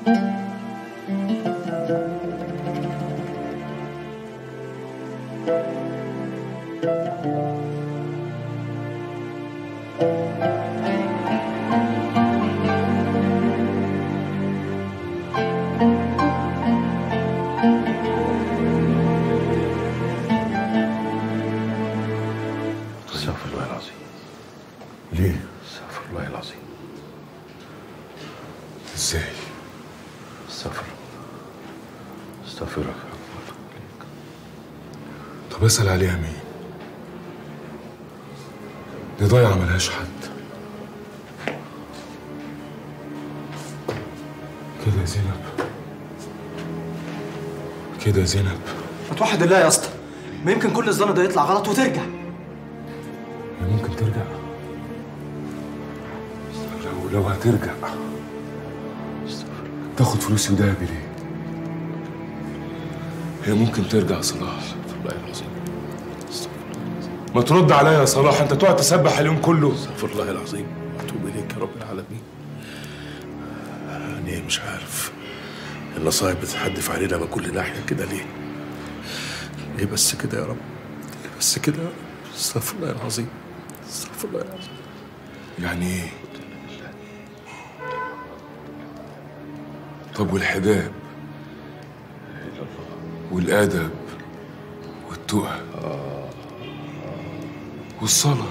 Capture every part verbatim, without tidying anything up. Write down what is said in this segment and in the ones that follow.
استغفر الله العظيم. ليه؟ استغفر الله العظيم. ازاي؟ استغفر استغفرك. طب اسأل عليها مين؟ دي ضايعة ملهاش حد. كده يا زينب، كده يا زينب. ما توحد الله يا اسطى، ما يمكن كل الظن ده يطلع غلط وترجع. هي ممكن ترجع؟ لو لو هترجع تاخد فلوسي وذهبي ليه؟ هي ممكن ترجع يا صلاح. استغفر الله العظيم. ما ترد عليا يا صلاح، انت تقعد تسبح اليوم كله. استغفر الله العظيم واتوب اليك يا رب العالمين. انا مش عارف النصايب بتتحدف علينا من كل ناحيه كده ليه؟ ليه بس كده يا رب؟ ليه بس كده يا رب؟ استغفر الله العظيم. استغفر الله العظيم. يعني ايه؟ طب والحجاب والادب والتقى والصلاه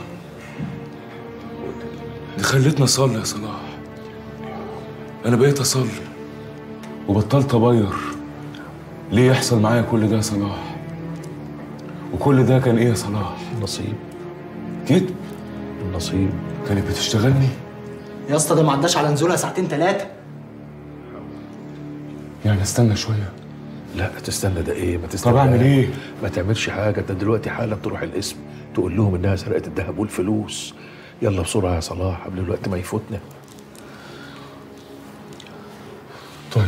دي خلتني اصلي يا صلاح. انا بقيت اصلي وبطلت ابير. ليه يحصل معايا كل ده يا صلاح؟ وكل ده كان ايه يا صلاح؟ النصيب. كذب. النصيب. كانت بتشتغلني يا اسطى ده ما عداش على نزولها ساعتين ثلاثه. يعني استنى شويه؟ لا تستنى ده ايه؟ ما تستنى. طب اعمل ايه؟ ما تعملش حاجه، انت دلوقتي حالا تروح القسم تقول لهم انها سرقت الذهب والفلوس. يلا بسرعه يا صلاح قبل الوقت ما يفوتنا. طيب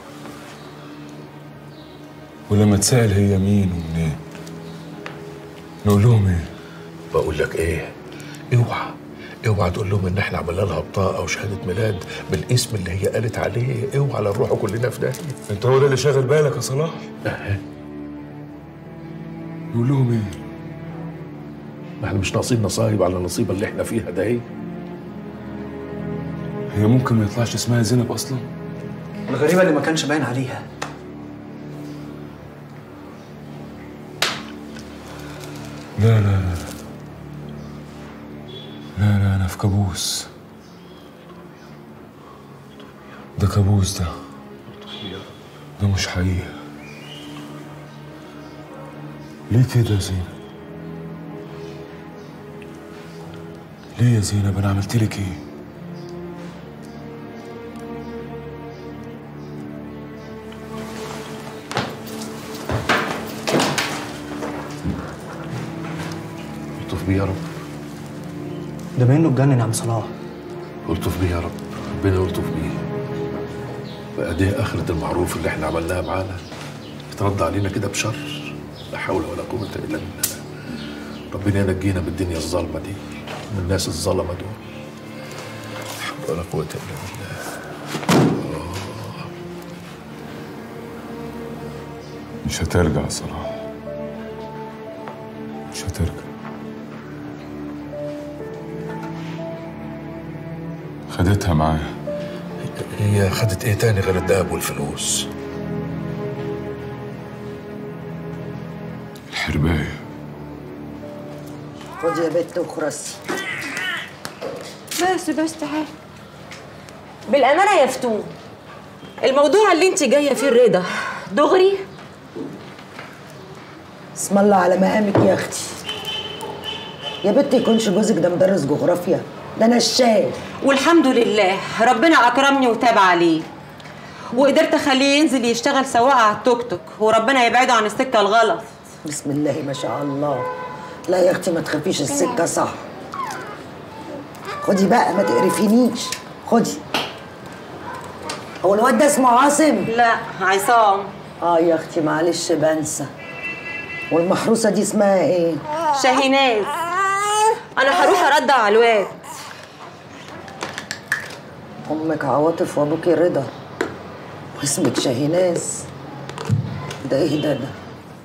ولما تسأل هي مين ومنين نقول لهم ايه؟ بقول لك ايه؟ اوعى اوعى تقول لهم ان احنا عملنا لها بطاقه او شهاده ميلاد بالاسم اللي هي قالت عليه. اوعى لا نروحوا كلنا في داهيه. انت هو ده اللي شاغل بالك يا صلاح؟ اها. نقول لهم ايه؟ ما احنا مش ناقصين نصايب على النصيبه اللي احنا فيها ده. ايه؟ هي ممكن ما يطلعش اسمها زينب اصلا؟ الغريبه اللي ما كانش باين عليها. لا لا لا لا لا انا في كابوس. ده كابوس. ده ده مش حقيقة. ليه كده يا زينب؟ ليه يا زينب؟ انا عملت لك ايه؟ الطف بيه يا رب. ده منه اتجنن يا عم صلاح. الطف بيه يا رب، ربنا يلطف بيه. بقى دي اخرة المعروف اللي احنا عملناها معانا يترد علينا كده بشر. لا حول ولا قوة الا بالله. ربنا ينجينا من الدنيا الظالمة دي، من الناس الظلمة دول. لا حول ولا قوة الا بالله. مش هترجع يا صلاح، مش هترجع. خدتها معاها. هي خدت ايه تاني غير الدهب والفلوس؟ الحرباية. خدي يا بت وخرسي. بس بس تعالي. بالأمانة يا فتون، الموضوع اللي انت جاية فيه الرضا دغري؟ اسم الله على مقامك يا اختي. يا بت يكونش جوزك ده مدرس جغرافيا، ده نشال. والحمد لله ربنا أكرمني وتاب عليه، وقدرت أخليه ينزل يشتغل سواق على التوك توك، وربنا يبعده عن السكة الغلط. بسم الله ما شاء الله. لا يا اختي ما تخافيش، السكة صح. خدي بقى ما تقرفينيش، خدي. هو الواد ده اسمه عاصم؟ لا عصام. اه يا اختي معلش بنسى. والمحروسة دي اسمها ايه؟ شاهيناز. أنا هروح أردع على الواد. أمك عواطف وأبوكي رضا. واسمك شاهيناز. ده ايه ده ده؟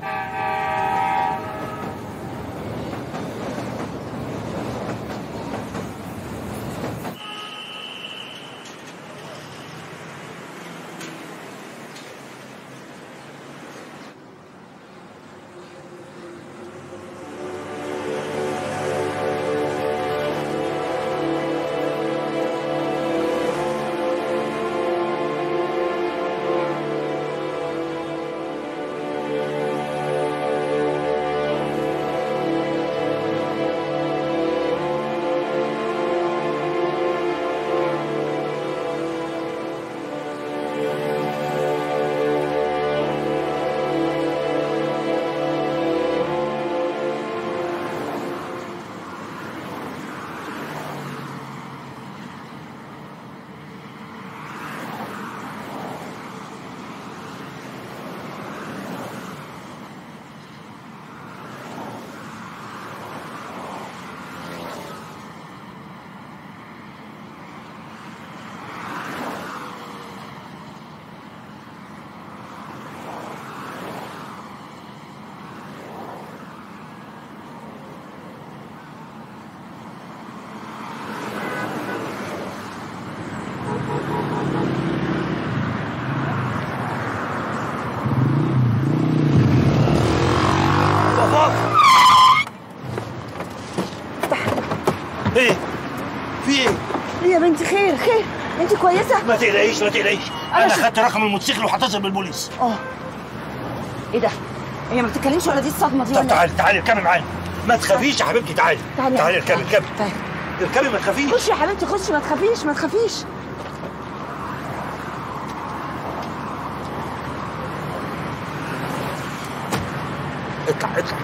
ايه؟ في ايه؟ ايه يا بنتي؟ خير خير، انت كويسه؟ ما تقلقيش ما تقلقيش، انا خدت رقم الموتوسيكل وهتصل بالبوليس. اه ايه ده؟ هي ما بتتكلمش ولا دي الصدمه دي؟ طب تعالي تعالي اركبي معايا، ما تخافيش يا حبيبتي، تعالي تعالي تعالي اركبي اركبي تعالي اركبي ما تخافيش. خشي يا حبيبتي خشي، ما تخافيش ما تخافيش. اطلع اطلع.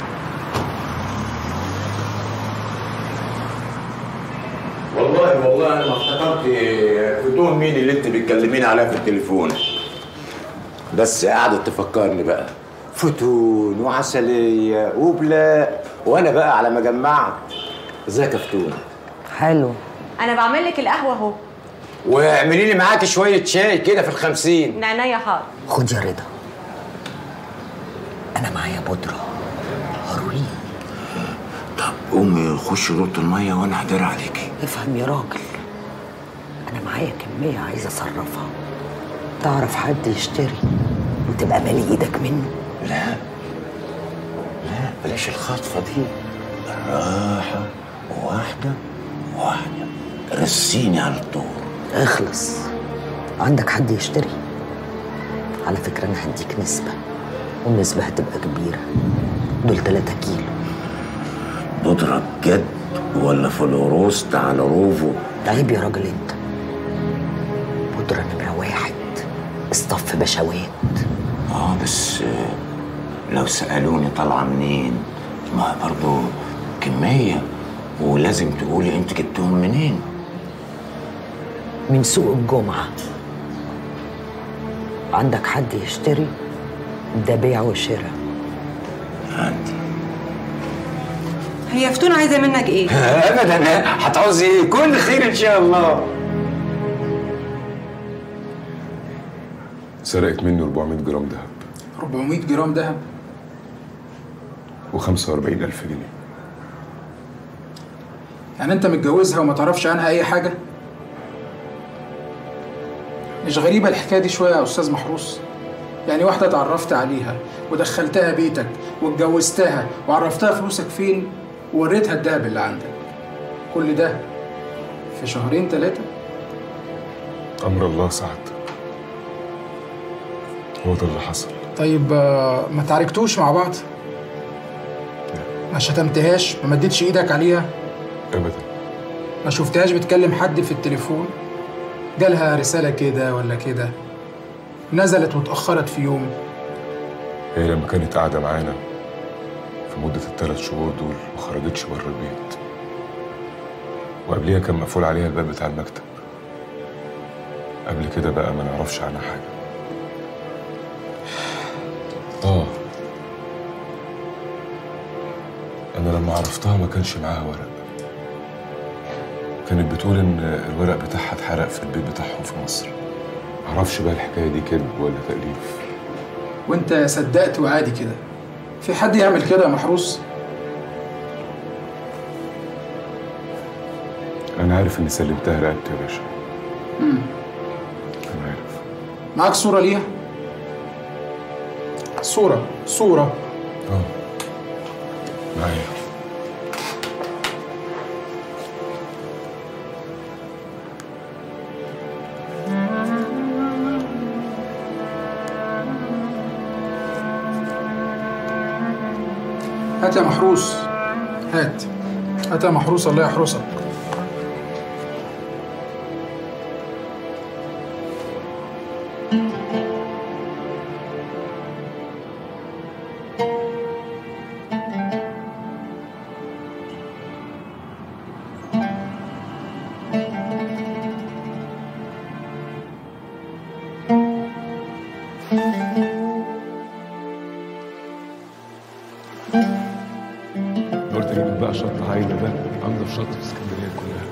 والله والله انا ما افتكرت فتون مين اللي انت بتكلمين عليها في التليفون، بس قعدت تفكرني بقى فتون وعسليه وبلاء، وانا بقى على ما جمعت. ازيك يا فتون؟ حلو. انا بعمل لك القهوه اهو. واعملي لي معاكي شويه شاي كده في الخمسين. نعناع حاضر. خد يا رضا، انا معايا بودره هروين. طب قومي خشي اوضه الميه وانا هدار عليكي. افهم يا راجل، انا معايا كميه عايزه اصرفها. تعرف حد يشتري وتبقى مالي ايدك منه؟ لا لا بلاش الخطفه دي، راحه واحده واحده، رسيني على الطور. اخلص. عندك حد يشتري؟ على فكره انا هديك نسبه، والنسبه هتبقى كبيره. دول تلاتة كيلو. بودرة بجد ولا فلوروس على روفو؟ عيب يا راجل انت. بودرة نمرة واحد، اصطف بشوات. اه بس لو سألوني طالعة منين، ما برضو كمية، ولازم تقولي انت جبتهم منين. من سوق الجمعة. عندك حد يشتري؟ ده بيع وشراء. عندي. هي فتون عايزه منك ايه؟ ابدا، هتعوزي ايه؟ كل خير ان شاء الله. سرقت مني أربعمية جرام دهب. أربعمية جرام دهب؟ وخمسة وأربعين ألف جنيه. يعني انت متجوزها وما تعرفش عنها اي حاجه؟ مش غريبه الحكايه دي شويه يا استاذ محروس؟ يعني واحده اتعرفت عليها ودخلتها بيتك واتجوزتها وعرفتها فلوسك فين ووريتها الدهب اللي عندك، كل ده في شهرين ثلاثه؟ أمر الله سعد، هو ده اللي حصل. طيب ما تعاركتوش مع بعض؟ ما شتمتهاش؟ ما مديتش ايدك عليها؟ أبدا. ما شفتهاش بتكلم حد في التليفون؟ جالها رسالة كده ولا كده؟ نزلت واتأخرت في يوم؟ هي لما كانت قاعدة معانا في مدة الثلاث شهور دول ما خرجتش بره البيت، وقبليها كان مقفول عليها الباب بتاع المكتب. قبل كده بقى ما نعرفش عنها حاجة. آه أنا لما عرفتها ما كانش معاها ورق. كانت بتقول إن الورق بتاعها اتحرق في البيت بتاعهم في مصر معرفش بقى الحكايه دي كذب ولا تأليف. وانت صدقت وعادي كده؟ في حد يعمل كده يا محروس؟ انا عارف اني سلمتها رقبتي يا باشا. امم انا عارف. معاك صورة ليها؟ صورة صورة اه معايا. هات يا محروس، هات هات يا محروس، الله يحرسك. قلت لي بقى شط عايده ده انضف شط في اسكندريه كلها.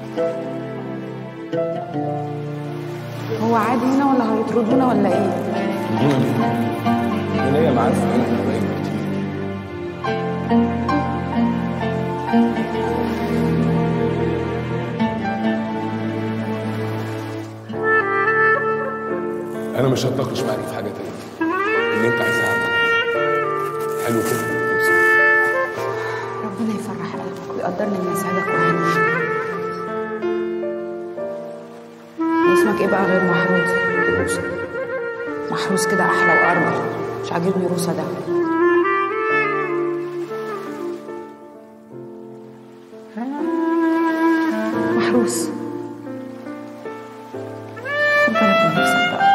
هو عادي هنا ولا هيطردونا ولا ايه؟ يطردونا ليه؟ انا ليا معارف هنا في حبايب كتير. انا مش هتناقش معاك في حاجه تانية. اللي انت عايزها اعمل. حلو كده. ربنا يفرح قلبك ويقدرني اني اساعدك وأهنيك. واسمك ايه بقى غير محروس؟ روسة. محروس كده احلى وارمى، مش عاجبني روسة ده. محروس خد بالك من نفسك بقى.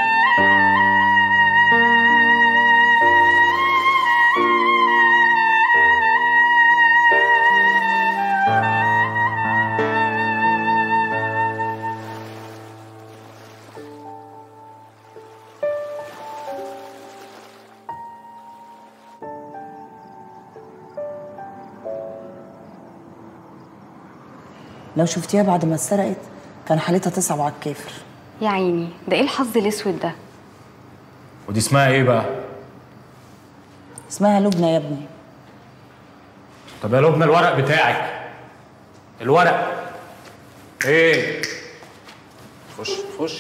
لو شفتيها بعد ما اتسرقت كان حالتها تصعب على الكافر. يا عيني، ده ايه الحظ الاسود ده؟ ودي اسمها ايه بقى؟ اسمها لبنى يا ابني. طب يا لبنى الورق بتاعك. الورق ايه؟ خش خش.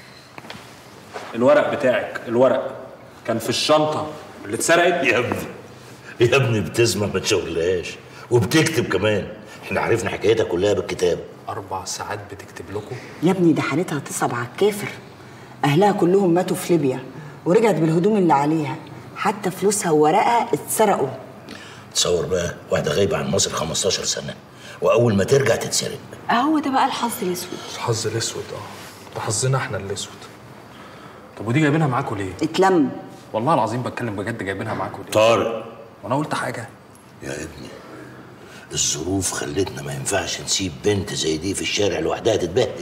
الورق بتاعك، الورق كان في الشنطة اللي اتسرقت. يا ابني يا ابني بتسمع ما تشغلهاش وبتكتب كمان. احنا عرفنا حكايتها كلها بالكتاب. أربع ساعات بتكتب لكم؟ يا ابني ده حالتها تصعب على الكافر. أهلها كلهم ماتوا في ليبيا ورجعت بالهدوم اللي عليها، حتى فلوسها وورقها اتسرقوا. تصور بقى واحدة غايبة عن مصر خمستاشر سنة وأول ما ترجع تتسرق. اهو ده بقى الحظ الاسود. الحظ الاسود اه، ده حظنا احنا الاسود. طب ودي جايبينها معاكوا ليه؟ اتلم. والله العظيم بتكلم بجد، جايبينها معاكوا ليه؟ طارق وانا قلت حاجة؟ يا ابني الظروف خلتنا ما ينفعش نسيب بنت زي دي في الشارع لوحدها تتبهدل.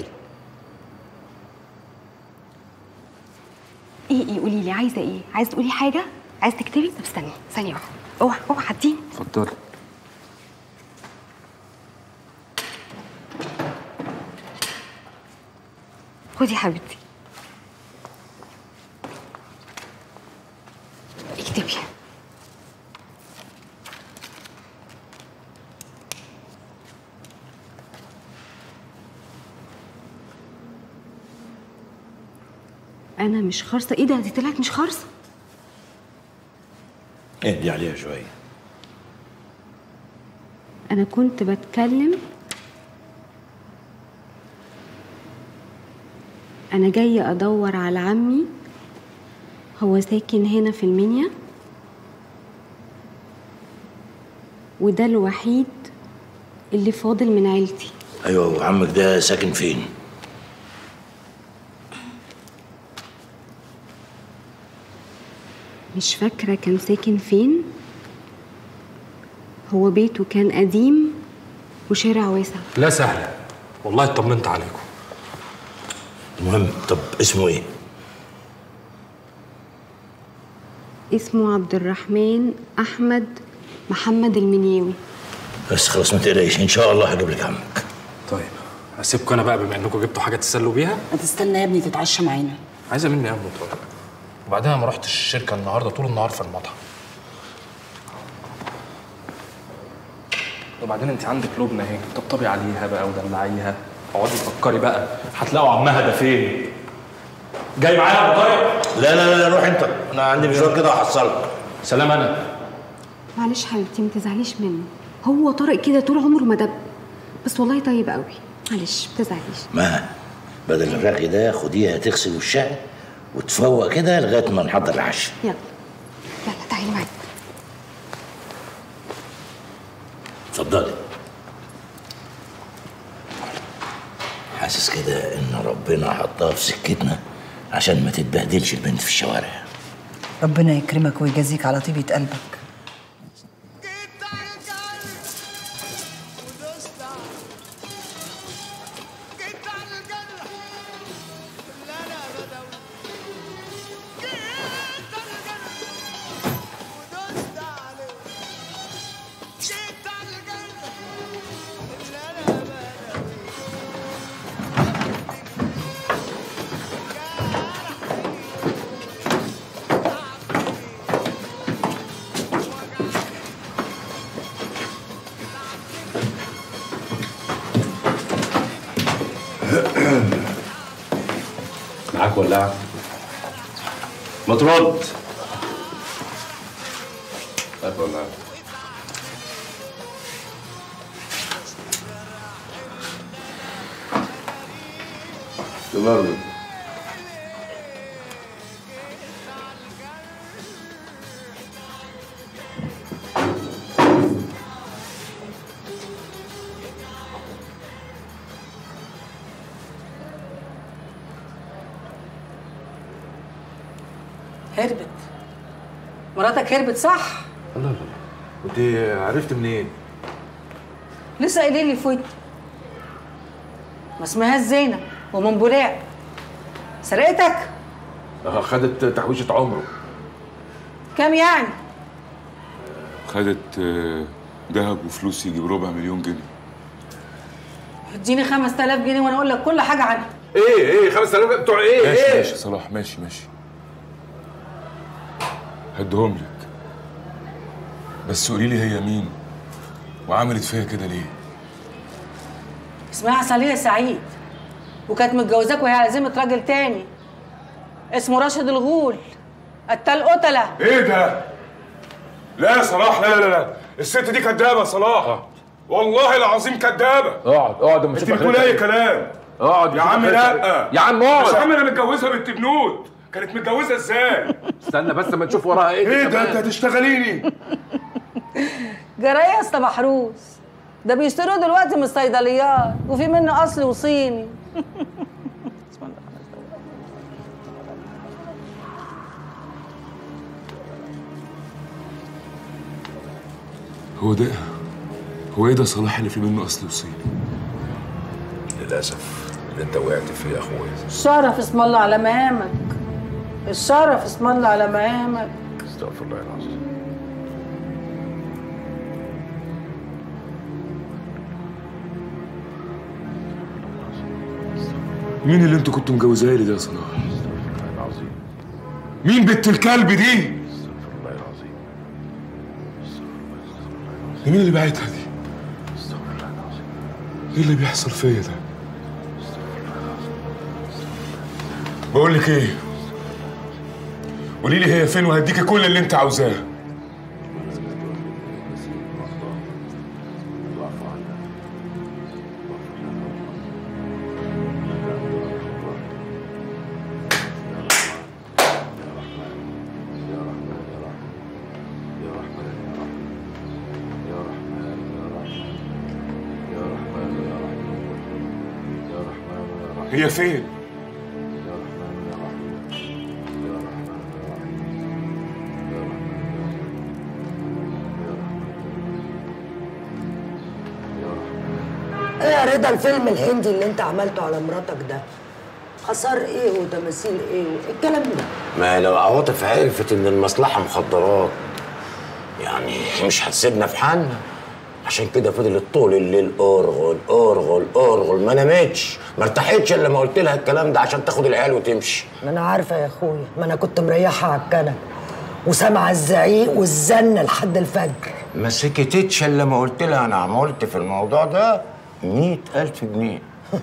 ايه ايه قولي لي عايزه ايه؟ عايزه تقولي حاجه؟ عايزه تكتبي؟ طب استني ثانيه واحده. اوعى اوعى عديني. اتفضلي. خدي يا حبيبتي. اكتبي. انا مش خارصه. ايه ده؟ دي طلعت مش خارصه. اهدي عليها شويه. انا كنت بتكلم. انا جايه ادور على عمي، هو ساكن هنا في المنيا، وده الوحيد اللي فاضل من عيلتي. ايوه، وعمك ده ساكن فين؟ مش فاكرة كان ساكن فين. هو بيته كان قديم وشارع واسع. لا سهلة والله، اطمنت عليكم. المهم طب اسمه ايه؟ اسمه عبد الرحمن أحمد محمد المنياوي. بس خلاص ما تقلقيش، ان شاء الله هجيب لك عمك. طيب اسيبكم انا بقى بما انكم جبتوا حاجه تسلوا بيها. ما تستنى يا ابني تتعشى معانا. عايزه مني ايه يا ام طارق؟ وبعدها ما رحتش الشركه النهارده طول النهار في المطعم. وبعدين انت عندك لبنى اهي، طبطبي عليها بقى ودلعيها، اقعدي تفكري بقى هتلاقوا عمها ده فين. جاي معايا يا ابو طارق؟ لا لا لا روح انت، انا عندي مشوار كده وهحصلك. سلام. انا معلش حبيبتي ما تزعليش منه، هو طارق كده طول عمره مدب، بس والله طيب قوي، معلش ما تزعليش. ما بدل الرغي ده خديها تغسل وشها وتفوق كده لغايه ما نحضر العشاء. يلا يلا تعالي معايا. اتفضلي. حاسس كده ان ربنا حطها في سكتنا عشان ما تتبهدلش البنت في الشوارع. ربنا يكرمك ويجازيك على طيبة قلبك. معاك ولاعة؟ ما ترد. هات ولاعة. تمام. هربت. مراتك هربت صح؟ لا لا لا، ودي عرفت منين؟ لسه قايلين لي فوت. ما اسمهاش زينة ومن بولاق. سرقتك؟ اه خدت تحويشة عمره. كام يعني؟ خدت ذهب وفلوس يجي بربع مليون جنيه. اديني خمسة آلاف جنيه وانا اقول لك كل حاجة عنها. ايه ايه خمسة آلاف بتوع ايه؟ ماشي ايه؟ ماشي صلاح، ماشي ماشي. هديهم لك، بس قولي لي هي مين وعملت فيا كده ليه؟ اسمها عسلية سعيد، وكانت متجوزاك وهي على ذمة راجل تاني اسمه راشد الغول قتال قتلة. ايه ده؟ لا يا صلاح، لا لا لا، الست دي كدابة يا صلاح، والله العظيم كدابة. اقعد اقعد اما انت بتقول اي كلام. اقعد يا عم لا يا عم اقعد. يا عم انا متجوزها بنت بنود، كانت متجوزة ازاي؟ استنى بس ما نشوف وراها ايه. ايه ده انت هتشتغليني؟ جرايه يا اسطى محروس، ده بيشتروا دلوقتي من الصيدليات وفي منه اصلي وصيني. هو ده هو ايه ده صلاح اللي فيه منه اصل وصيني؟ للاسف اللي انت وقعت فيه يا اخويا. الشرف اسم الله على مقامك، الشرف اسم الله على مقامك. استغفر الله العظيم. مين اللي انتوا كنتوا مجوزاها لي ده يا صلاح؟ استغفر الله العظيم. مين بنت الكلب دي؟ استغفر الله العظيم. دي مين اللي باعتها دي؟ استغفر الله العظيم. ايه اللي بيحصل فيا ده؟ بقول لك ايه؟ قولي لي هي فين وهديكي كل اللي انت عاوزاه. هي فين؟ ايه يا رضا الفيلم الهندي اللي انت عملته على مراتك ده؟ اثار ايه وتماثيل ايه الكلام ده؟ ما لو عواطف عرفت ان المصلحه مخدرات يعني مش هتسيبنا في حالنا. عشان كده فضلت طول الليل ارغل ارغل ارغل، ما نامتش ما ارتاحتش الا لما قلت لها الكلام ده عشان تاخد العيال وتمشي. ما انا عارفه يا اخويا، ما انا كنت مريحه على الكنبه وسامعه الزعيق والزن لحد الفجر. ما سكتتش الا لما قلت لها انا عملت في الموضوع ده مية ألف جنيه.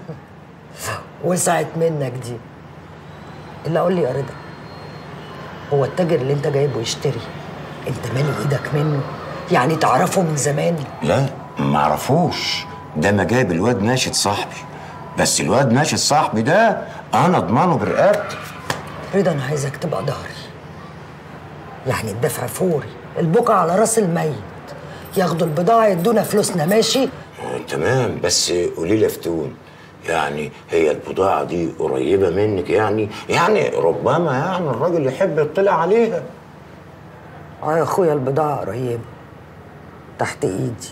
وسعت منك دي. الا قول لي يا رضا، هو التاجر اللي انت جايبه يشتري انت مالي ايدك منه؟ يعني تعرفه من زمان؟ لا ما اعرفوش، ده ما جايب الواد ناشد صاحبي، بس الواد ناشد صاحبي ده انا اضمنه برقبتي. رضا انا عايزك تبقى ظهري، يعني الدفع فوري، البكا على راس الميت، ياخدوا البضاعه يدونا فلوسنا. ماشي؟ آه تمام، بس قولي لي يا فتون، يعني هي البضاعه دي قريبه منك؟ يعني يعني ربما يعني الراجل يحب يطلع عليها. اه يا اخويا البضاعه قريبه تحت ايدي.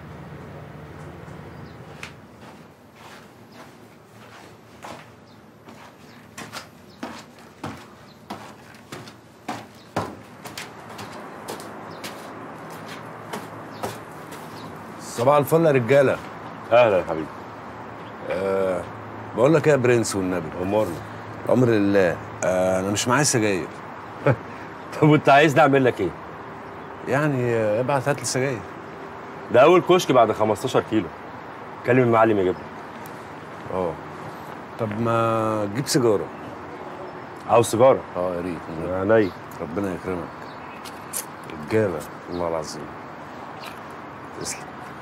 صباح الفل يا رجاله. اهلا يا حبيبي. أه بقول لك ايه يا برنس والنبي؟ امرنا. الامر لله. أه انا مش معايا سجاير. طب وانت عايز نعمل لك ايه؟ يعني آه، ابعت هات لي سجاير. ده اول كشك بعد خمستاشر كيلو. كلم المعلم يجيب لك. اه طب ما تجيب سيجاره. عاوز سيجاره؟ اه يا ريت. عينيا. ربنا يكرمك. رجاله والله العظيم. تسلم.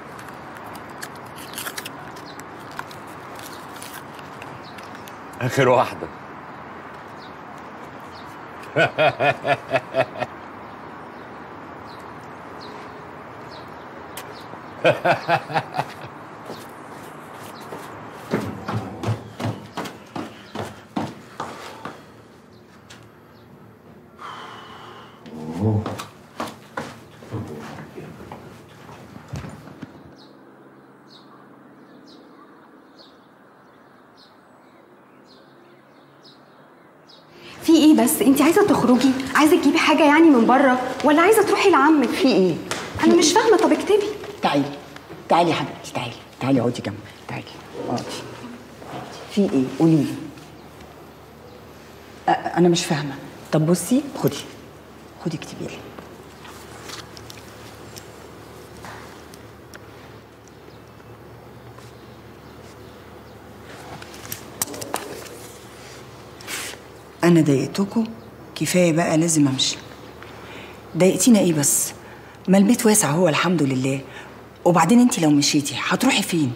اخر واحده. في ايه بس؟ انت عايزه تخرجي؟ عايزه تجيبي حاجه يعني من بره ولا عايزه تروحي لعمك؟ في ايه؟ انا مش فاهمه. طب اكتبي. تعالي تعالي يا حبيبتي، تعالي تعالي اقعدي جنبي، تعالي اقعدي. في ايه؟ قولي لي. انا مش فاهمه. طب بصي، خدي خدي اكتبي لي. انا ضايقتكم كفايه بقى، لازم امشي. ضايقتينا ايه بس؟ ما البيت واسع هو الحمد لله. وبعدين انت لو مشيتي هتروحي فين؟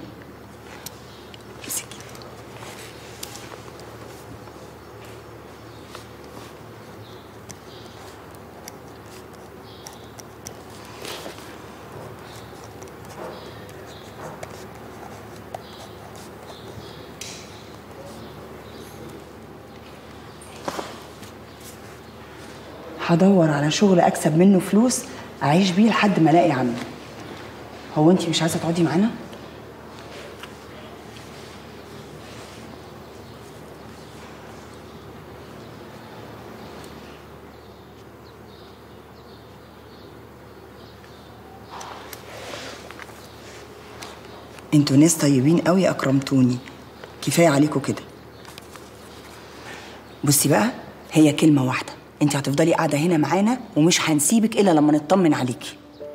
هدور على شغل اكسب منه فلوس اعيش بيه لحد ما الاقي عمي. هو انت مش عايزه تقعدي معانا؟ انتوا ناس طيبين قوي، اكرمتوني. كفايه عليكم كده. بصي بقى، هي كلمه واحده، انت هتفضلي قاعده هنا معانا ومش هنسيبك الا لما نطمن عليكي.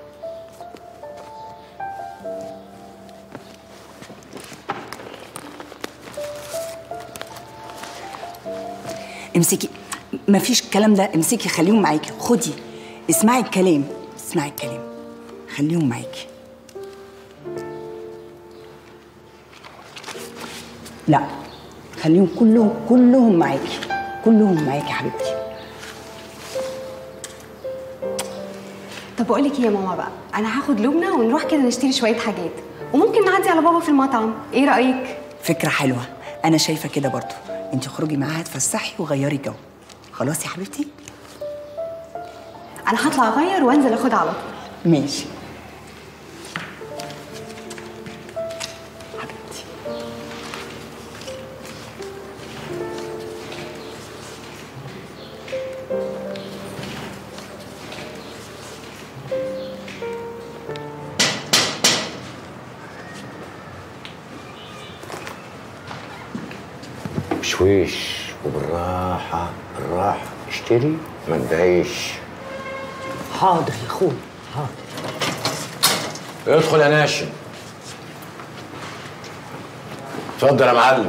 امسكي، مفيش الكلام ده. امسكي، خليهم معاكي. خدي، اسمعي الكلام، اسمعي الكلام، خليهم معاكي. لا، خليهم كلهم كلهم معاكي، كلهم معاكي يا حبيبتي. طب بقول لك ايه يا ماما بقى، انا هاخد لبنى ونروح كده نشتري شويه حاجات، وممكن نعدي على بابا في المطعم. ايه رايك؟ فكره حلوه، انا شايفه كده برضو. انت خرجي معاها تفسحي وغيري جو. خلاص يا حبيبتي؟ انا هطلع اغير وانزل اخدها على طول. ماشي بشويش وبالراحه بالراحه، اشتري ما تضايقش. حاضر يا اخويا حاضر. ادخل يا ناشم. اتفضل يا معلم.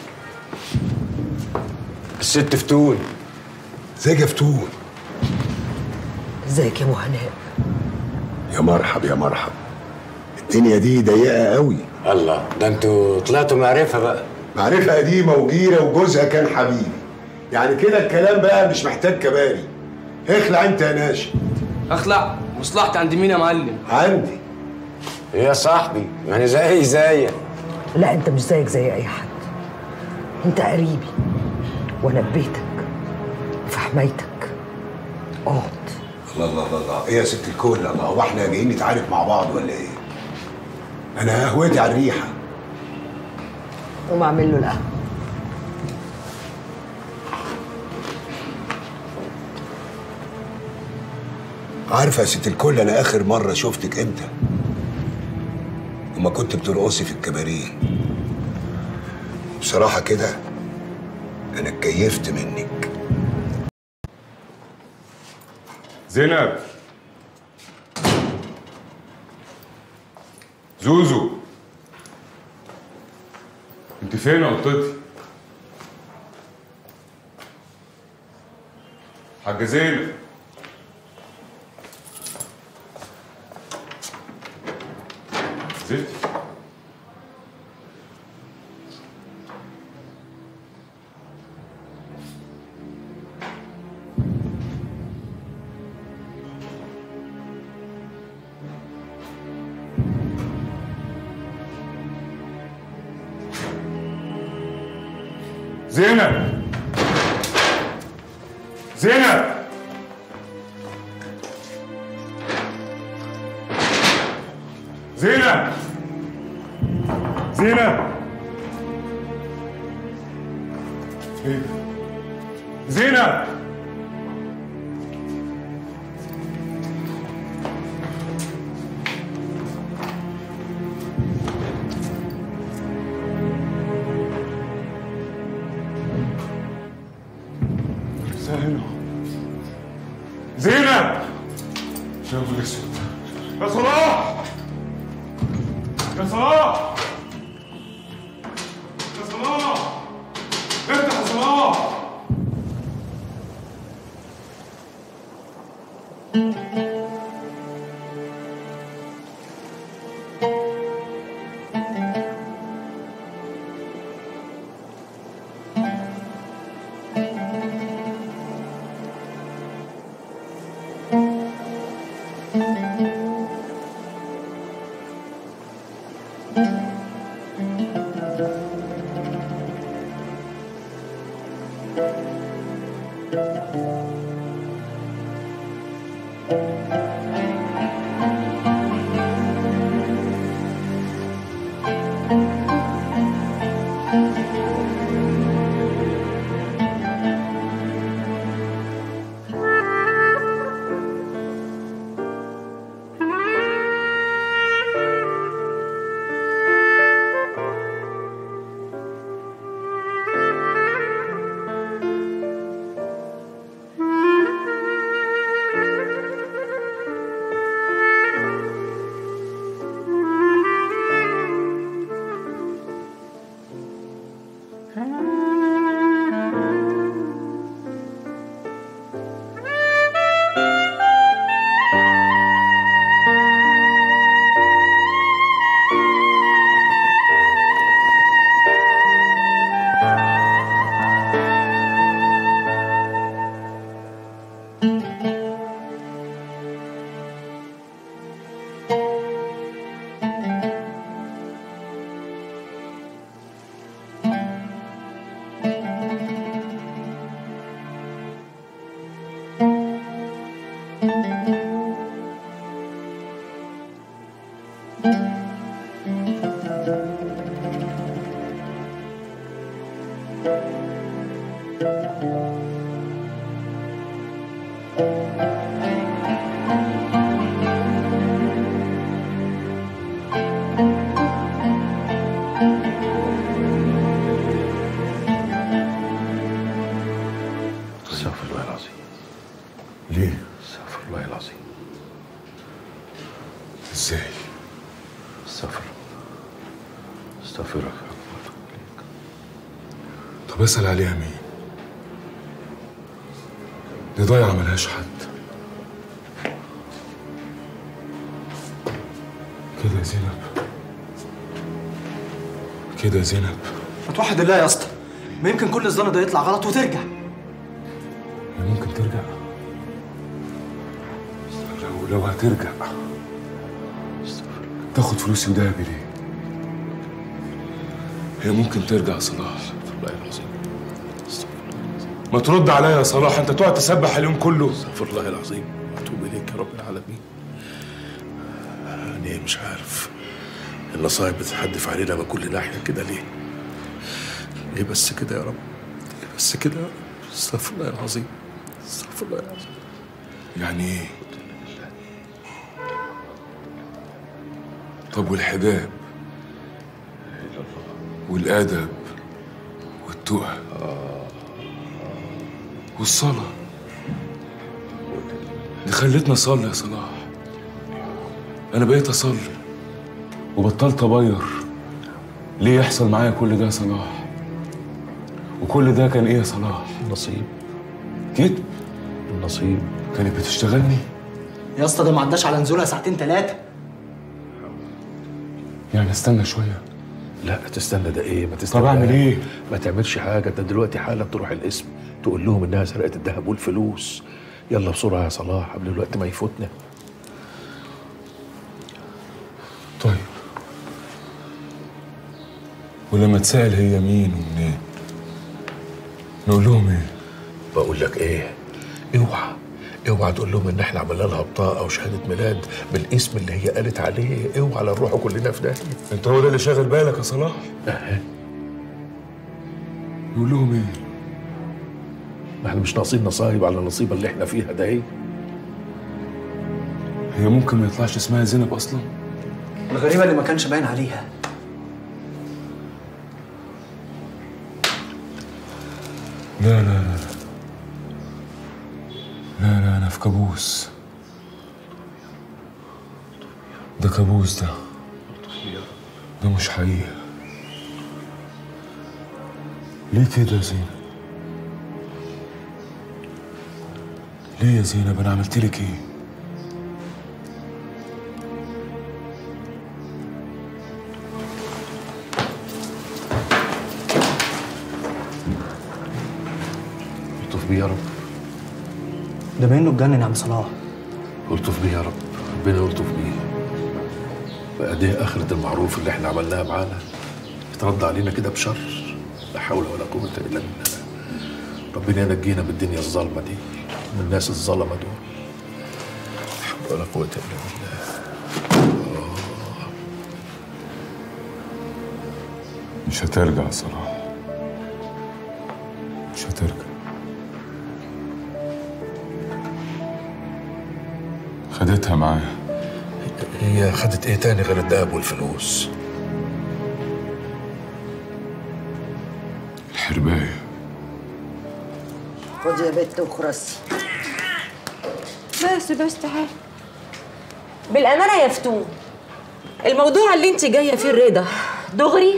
الست فتون. ازيك يا فتون؟ ازيك يا ابو هناء؟ يا مرحب يا مرحب. الدنيا دي ضيقه قوي. الله، ده انتوا طلعتوا معرفه بقى. معرفه قديمه وجيره وجوزها كان حبيبي، يعني كده الكلام بقى مش محتاج كباري. اخلع انت يا ناشم. اخلع؟ مصلحتي عند مين يا معلم؟ عندي. ايه يا صاحبي؟ ما انا زي زيك. لا انت مش زيك زي اي حد، انت قريبي وانا في بيتك وفي حمايتك. اقعد. الله الله الله الله، ايه يا ست الكل؟ الله، هو احنا جايين نتعارك مع بعض ولا ايه؟ انا قهوتي على الريحه. قوم اعمل له القهوه. عارفه يا ست الكل انا اخر مره شفتك امتى؟ لما كنت بترقصي في الكباريه. بصراحه كده انا اتكيفت منك. زينب، زوزو، انت فين يا قطتي؟ حاجة زينب، زيت زينب، زينب، زينب، زينب، ايه زينب، هنا زينب. يا ابو الاسود، يا صلاح، يا صلاح، يا صلاح، افتح يا صلاح. استغفر الله العظيم. ليه؟ استغفر الله العظيم. ازاي؟ استغفر استغفرك. طب اسأل عليها مين؟ دي ضايعة ملهاش حد. كده يا زينب، كده يا زينب. ما توحد الله يا اسطى، ما يمكن كل الظن ده يطلع غلط وترجع. هي ممكن ترجع؟ لو لو هترجع تاخد فلوسي وذهبي ليه؟ هي ممكن ترجع يا صلاح. الله العظيم. ما ترد عليا يا صلاح، انت تقعد تسبح اليوم كله. استغفر الله العظيم واتوب اليك يا رب العالمين. انا مش عارف المصايب بتتحدف علينا من كل ناحيه كده ليه؟ ليه بس كده يا رب؟ ليه بس كده يا رب؟ استغفر الله العظيم. استغفر الله العظيم. يعني ايه؟ طب والحجاب والادب والتقى والصلاه دي خلتني اصلي يا صلاح. انا بقيت اصلي وبطلت ابير. ليه يحصل معايا كل ده يا صلاح؟ وكل ده كان ايه يا صلاح؟ نصيب. كذب. النصيب. كانت بتشتغلني يا اسطى ده ما عداش على نزولها ساعتين ثلاثه. يعني استنى شويه؟ لا تستنى ده ايه؟ ما تستنى. طب اعمل ايه؟ ما تعملش حاجه، انت دلوقتي حالا تروح القسم تقول لهم انها سرقت الذهب والفلوس. يلا بسرعه يا صلاح قبل الوقت ما يفوتنا. طيب ولما تسأل هي مين ومنين نقول لهم ايه؟ بقول لك ايه؟ اوعى اوعى تقول لهم ان احنا عملنا لها بطاقه او شهاده ميلاد بالاسم اللي هي قالت عليه. اوعى لا نروحوا كلنا في داهيه. انت هو ده اللي شاغل بالك يا صلاح؟ اها. نقول لهم ايه؟ ما احنا مش ناقصين نصايب على النصيبه اللي احنا فيها ده. ايه؟ هي ممكن ما يطلعش اسمها زينب اصلا؟ الغريبه اللي ما كانش باين عليها. لا لا لا لا لا انا في كابوس. ده كابوس. ده ده مش حقيقة. ليه كده يا زينب؟ ليه يا زينب؟ انا عملت لك ايه؟ الطف بيه يا رب. ده باين له اتجنن يا عم صلاح. الطف بيه يا رب، ربنا يلطف بيه. بقى دي اخرة المعروف اللي احنا عملناها معانا يترد علينا كده بشر. لا حول ولا قوة الا بالله. ربنا ينجينا من الدنيا الظالمة دي، من الناس الظلمة دول. لا حول ولا قوة الا بالله. مش هترجع يا صلاح، مش هترجع. خدتها معاها. هي خدت ايه تاني غير الدهب والفلوس؟ الحرباية. خدي يا بت وخرسي. بس بس تعالي. بالامانه يا فتون، الموضوع اللي انت جايه فيه الرضا دغري؟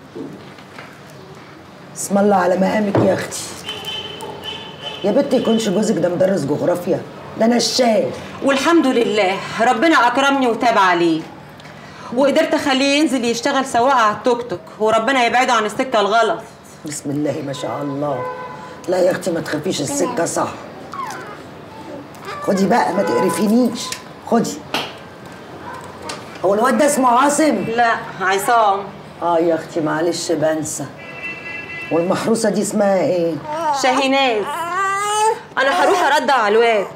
اسم الله على مقامك يا اختي. يا بت يكونش جوزك ده مدرس جغرافيا، ده نشال. والحمد لله ربنا اكرمني وتاب عليه، وقدرت اخليه ينزل يشتغل سواق على التوك توك، وربنا يبعده عن السكه الغلط. بسم الله ما شاء الله. لا يا اختي ما تخافيش، السكه صح. خدي بقى ما تقرفينيش. خدي. هو الواد ده اسمه عاصم؟ لا عصام. اه يا اختي معلش بنسى. والمحروسه دي اسمها ايه؟ شاهيناز. انا هروح ارد على الواد.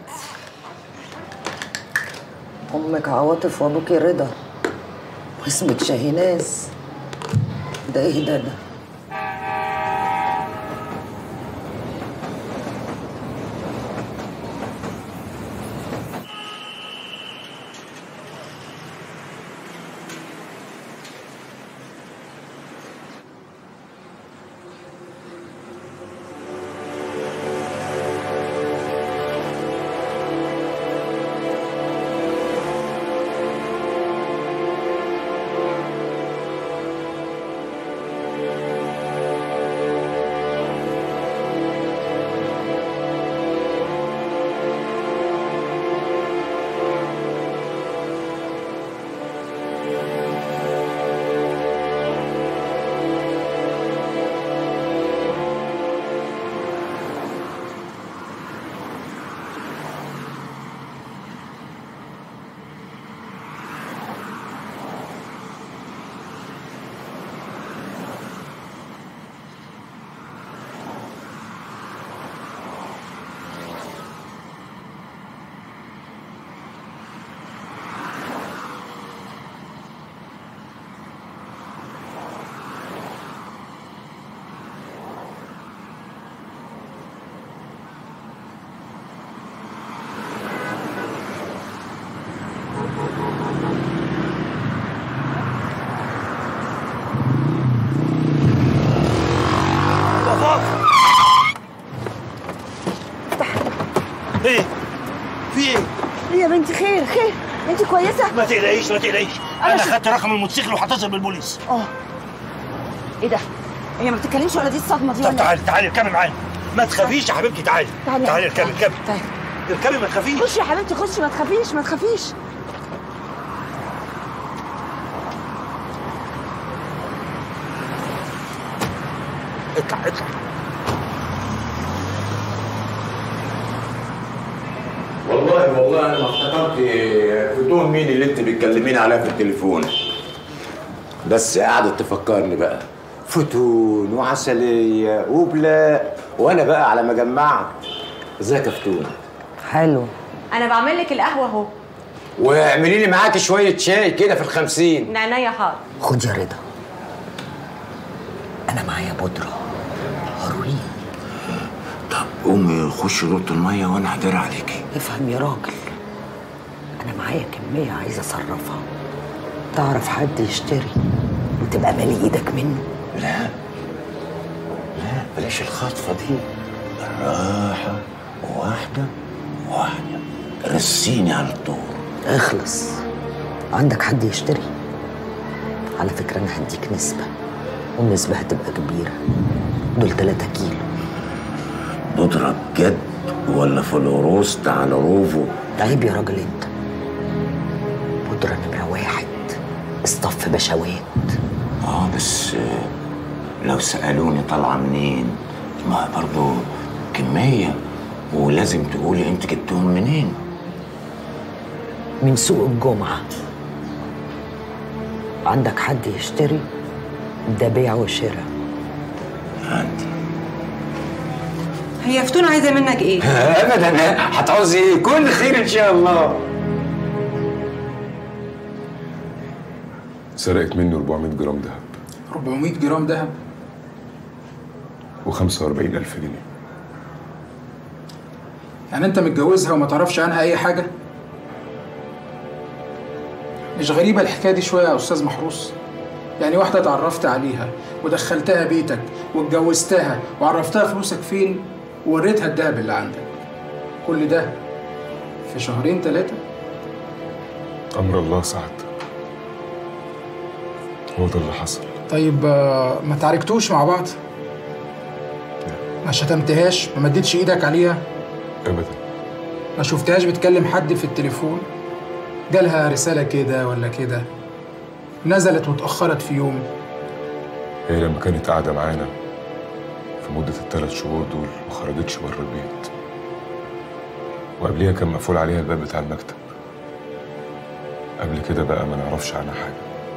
امك عواطف وابوكي رضا واسمك شاهيناز. ده ايه ده ده؟ ايه؟ في ايه؟ ايه يا بنتي؟ خير خير، انت كويسه؟ ما تقلقيش ما تقلقيش، أنا انا ش- خدت رقم الموتوسيكل وهتصل بالبوليس. اه ايه ده؟ هي ما بتتكلمش ولا دي الصدمه دي؟ طب ولا تعالي تعالي اركبي معايا، ما تخافيش يا حبيبتي، تعالي تعالي تعالي اركبي اركبي تعالي اركبي ما تخافيش. خشي يا حبيبتي خشي، ما تخافيش ما تخافيش. اطلع اطلع. والله والله انا ما افتكرت فتون مين اللي انت بتكلميني عليها في التليفون. بس قعدت تفكرني بقى فتون وعسليه وبلاء، وانا بقى على ما جمعت. ازيك يا فتون؟ حلو. انا بعمل لك القهوه اهو. واعملي لي معاكي شويه شاي كده في الخمسين. من عينيا حاضر. خد يا رضا، انا معايا بودره هروين. طب قومي خشي اوضه الميه وانا هدار عليكي. افهم يا راجل، انا معايا كميه عايزه اصرفها. تعرف حد يشتري وتبقى مالي ايدك منه؟ لا لا بلاش الخطفه دي، بالراحه، واحده واحده، رسيني على الطور. اخلص. عندك حد يشتري؟ على فكره انا هديك نسبه، والنسبه هتبقى كبيره. دول تلاتة كيلو. بودرة بجد ولا فلوروس على روفو؟ عيب يا راجل انت. بودرة نمرة واحد، اصطف بشوات. اه بس لو سألوني طالعة منين، ما برضو كمية، ولازم تقولي انت جبتهم منين. من سوق الجمعة. عندك حد يشتري؟ ده بيع وشراء. عندي. هي فتون عايزه منك ايه؟ ابدا، هتعوزي ايه؟ كل خير ان شاء الله. سرقت مني أربعمية جرام دهب أربعمية جرام دهب وخمسة وأربعين ألف جنيه. يعني انت متجوزها وما تعرفش عنها اي حاجه؟ مش غريبه الحكايه دي شويه يا استاذ محروس؟ يعني واحده اتعرفت عليها ودخلتها بيتك واتجوزتها وعرفتها فلوسك فين ووريتها الدهب اللي عندك، كل ده في شهرين ثلاثه؟ أمر الله سعد، هو ده اللي حصل. طيب آه، ما تعاركتوش مع بعض؟ ما شتمتهاش؟ ما مدتش ايدك عليها؟ أبدا. ما شفتهاش بتكلم حد في التليفون؟ جالها رسالة كده ولا كده؟ نزلت واتأخرت في يوم؟ هي لما كانت قاعدة معانا في مدة الثلاث شهور دول ما خرجتش بره البيت، وقبليها كان مقفول عليها الباب بتاع المكتب. قبل كده بقى ما نعرفش عنها حاجة.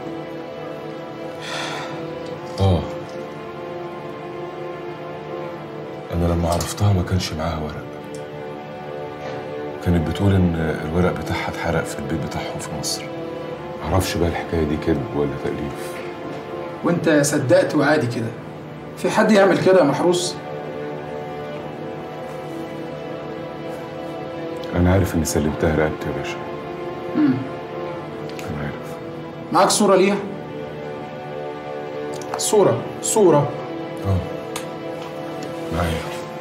آه أنا لما عرفتها ما كانش معاها ورق. كانت بتقول إن الورق بتاعها اتحرق في البيت بتاعهم في مصر. معرفش بقى الحكاية دي كذب ولا تأليف. وانت صدقت وعادي كده؟ في حد يعمل كده يا محروس؟ أنا عارف إني سلمتها رقبتي يا باشا. امم أنا عارف. معاك صورة ليها؟ صورة صورة آه معايا.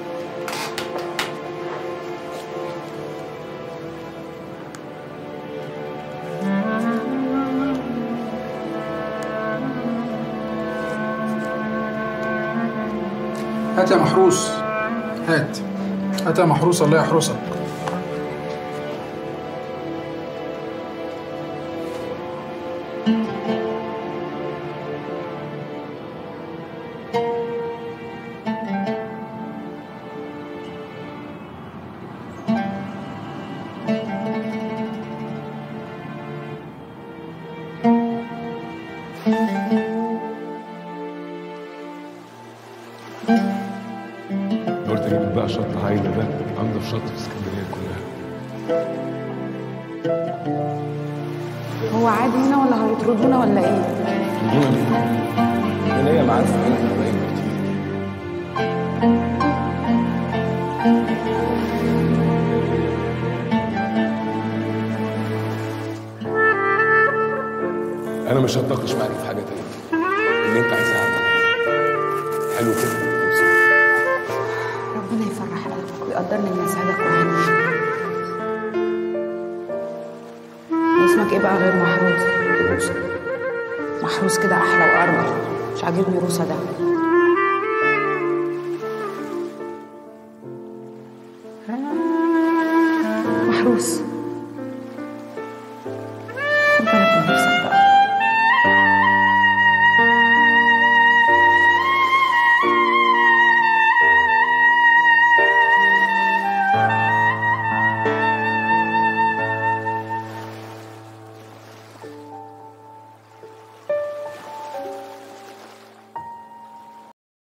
هات يا محروس، هات هات يا محروس، الله يحرسك. قلت اجيب بقى شط عايده، ده انضف شط في اسكندريه كلها. هو عادي هنا ولا هيطردونا ولا ايه؟ يطردونا ليه؟ انا ليا معارف هنا في القريب كتير. انا مش هتناقش معاك في حاجه تانيه. اللي انت عايزها اعمله. حلو كده. ربنا يفرح قلبك ويقدرني اني اساعدك. اسمك ايه بقى غير محروس؟ روسة. محروس كده احلى وارجل. مش عاجبني روسة ده.